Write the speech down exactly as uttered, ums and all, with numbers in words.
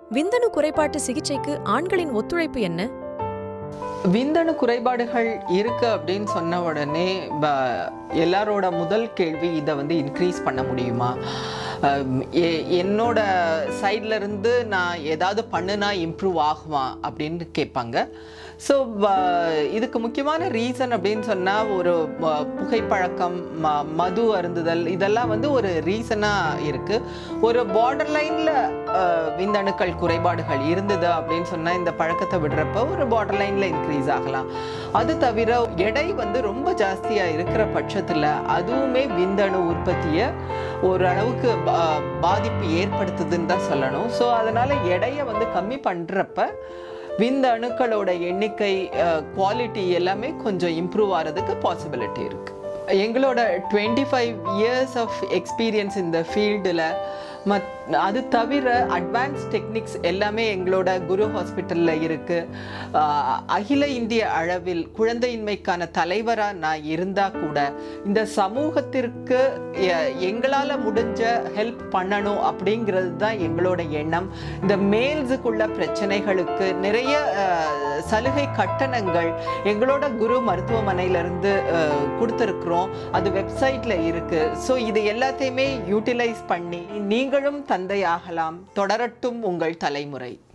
விந்தணு குறைபாட்டு சிகிச்சைக்கு ஆண்களின் ஒத்துழைப்பு என்ன? விந்தணு குறைபாடுகள் இருக்கு அப்படின்னு சொன்ன உடனே எல்லாரோட முதல் கேள்வி, இதை வந்து இன்க்ரீஸ் பண்ண முடியுமா, என்னோட சைட்ல இருந்து நான் ஏதாவது பண்ணுனா இம்ப்ரூவ் ஆகுமா அப்படின்னு கேட்பாங்க. ஸோ இதுக்கு முக்கியமான ரீசன் அப்படின்னு சொன்னால் ஒரு புகைப்பழக்கம், ம மது அருந்துதல், இதெல்லாம் வந்து ஒரு ரீசனாக இருக்குது. ஒரு பார்டர் லைனில் விந்தணுக்கள் குறைபாடுகள் இருந்தது அப்படின்னு சொன்னால் இந்த பழக்கத்தை விடுறப்ப ஒரு பார்டர் லைனில் இன்க்ரீஸ் ஆகலாம். அது தவிர எடை வந்து ரொம்ப ஜாஸ்தியாக இருக்கிற பட்சத்தில் அதுவுமே விந்தணு உற்பத்தியை ஓரளவுக்கு பாதிப்பு ஏற்படுத்துதுன்னு தான் சொல்லணும். ஸோ அதனால் எடையை வந்து கம்மி பண்ணுறப்ப விந்த அணுக்களோட எண்ணிக்கை, குவாலிட்டி எல்லாமே கொஞ்சம் இம்ப்ரூவ் ஆகிறதுக்கு பாசிபிலிட்டி இருக்குது. எங்களோட twenty five years of experience இந்த ஃபீல்டில் மத் அது தவிர அட்வான்ஸ் டெக்னிக்ஸ் எல்லாமே எங்களோட குரு ஹாஸ்பிட்டலில் இருக்குது. அகில இந்திய அளவில் குழந்தையின்மைக்கான தலைவராக நான் இருந்தால் கூட இந்த சமூகத்திற்கு எங்களால் முடிஞ்ச ஹெல்ப் பண்ணணும் அப்படிங்கிறது தான் எங்களோட எண்ணம். இந்த மேல்ஸுக்குள்ள பிரச்சனைகளுக்கு நிறைய சலுகை கட்டணங்கள் எங்களோட குரு மருத்துவமனையிலேருந்து கொடுத்துருக்குறோம். அது வெப்சைட்டில் இருக்குது. ஸோ இது எல்லாத்தையுமே யூட்டிலைஸ் பண்ணி நீங்களும் தந்தையாகலாம். தொடரட்டும் உங்கள் தலைமுறை.